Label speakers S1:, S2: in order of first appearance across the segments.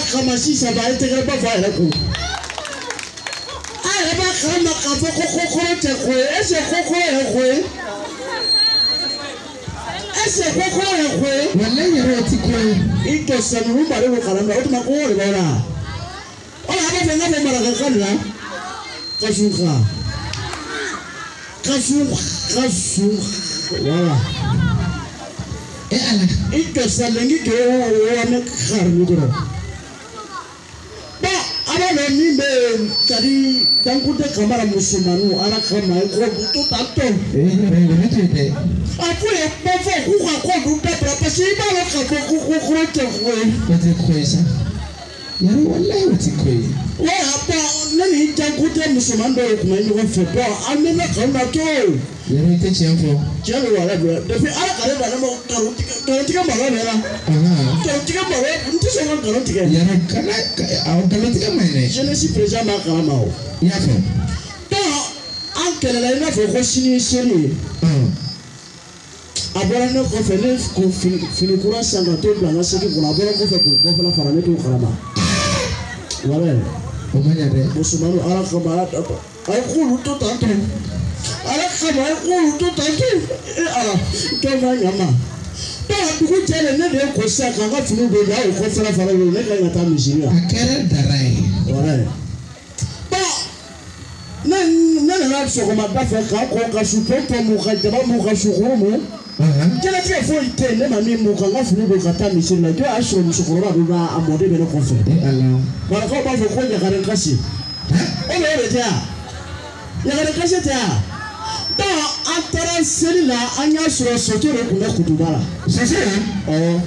S1: kamasi saba ale tɛgɛ ba fɔ a yɛrɛ ko a yɛrɛ b'a kalama k'a fɔ ko kokoro tɛ ko ye est-ce que kokoro ye ko ye est-ce que kokoro ye ko ye walayi yɛrɛ o ti ko ye i tɔ sanu mun b'ale ko kalama o tuma kɔngɔ de b'aw la o la a b'a fɔ n k'a fɔ marakakan de la kasuka voilà ala i tɔ sanu n'i tɔ wa ne kari ni kɔrɔ bon ala bɛ min bɛ kadi dankute kamara musulmanu ala kama i ko to ta tɔ a fɔ ye kpɔfɔ k'u ka kɔ dun bɛɛ bila parce que i b'a dɔn k'a fɔ ko kokoro tɛ ko ye o tɛ ko ye sa yɛrɛ walayi o tɛ ko ye wala bon ne ni dankute musulman dɔw tun bɛ ɲɔgɔn fɛ bon an bɛ ne kan na to yɛrɛ i tɛ tiɲɛ fɔ tiɲɛ don wala don depuis ala ka ne da ne ma nkalontigɛ malo de la nkalontigɛ malo n tɛ sɔn ka nkalon tigɛ yɛrɛ kana nkalontigɛ man ɲi dɛ jeunesse président b'a kalama o i y'a fɔ donc an kɛlɛla i n'a fɔ ko sini ye seli ye a bɔra ne kɔfɛ ne ko fini kura san ka to bila n ka segi kɔnɔ a bɔra kɔfɛ k'o kɔfɛla fara ne t'o kalama wala o ma ɲɛ dɛ musulmanu ala kama ala daba a ye k'olu to tan tɔ ala kama a ye k'olu to tan tɔ ala to ma ɲama donc dugu jɛlen ne de ye ko sisan k'an ka finiw don a y'o kɔfɛla fara ne ka ɲi ka taa misiri la a kɛra dara ye wala bon ne nana sɔgɔmada fɛ k'a kɔ ka su pɔnpɔn mun ka jaba mun ka sukoro mun jɛnatigɛ foyi tɛ ne ma min mun ka n ka fini don ka taa misiri la jɔ y'a sɔrɔ musokɔrɔba dɔ b'a a mɔden bɛ ne kɔfɛ marakaw b'a fɔ ko ɲagaren kasi o de tɛ yan ɲagaren kasi tɛ yan donc an taara seli la an y'a sɔrɔ soso de tun bɛ kutuba la soso ɔwɔ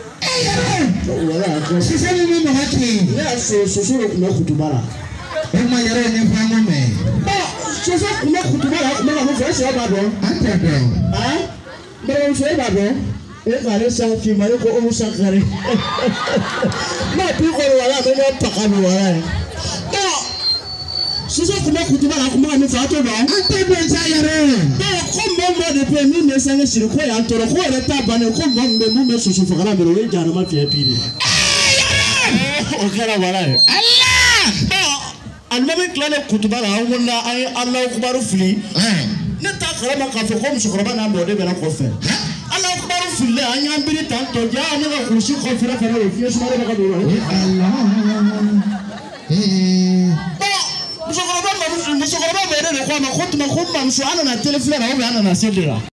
S1: wala soso min bɛ mɔgɔ kin ne y'a sɔrɔ soso de tun bɛ kutuba la o ma yɛrɛ ye ɲɛfɔ an ma mɛ bon soso tun bɛ kutuba la a tun bɛ ka mun fɔ e sɛ b'a dɔn an tɛ dɔn balimamuso e b'a dɔn e k'ale san finma e ko o san kari n'a bi kɔrɔ wala a bɛ ɲɔgɔn paga mi wala ye bon soso tun bɛ kutuba la a tun bɛ ka min fɔ a t'o dɔn an tɛ dɔn sa yɛrɛ bon ko maa o maa de bɛ yen min bɛ sange siri ko y'an tɔɔrɔ ko yɛrɛ t'a bannen ko maa min bɛ mun bɛ soso fagala minɛ o ye jahanama fiɲɛ piri o kɛra wala ye alimami tilalen kutuba la an wulila an ye Alahu Akibaru fili ne t'a kalama k'a fɔ ko musokɔrɔba n'a mɔden bɛ ne kɔfɛ Alahu Akibaru fililen an y'an biri tan tɔ jaa ne ka kulusi kɔfɛla fana o fiɲɛ sumalen bɛ ka don o la musokɔrɔba mɔden de ko a ma ko tuma ko mamuso an nana télé filɛ la ou bien an nana seli de la.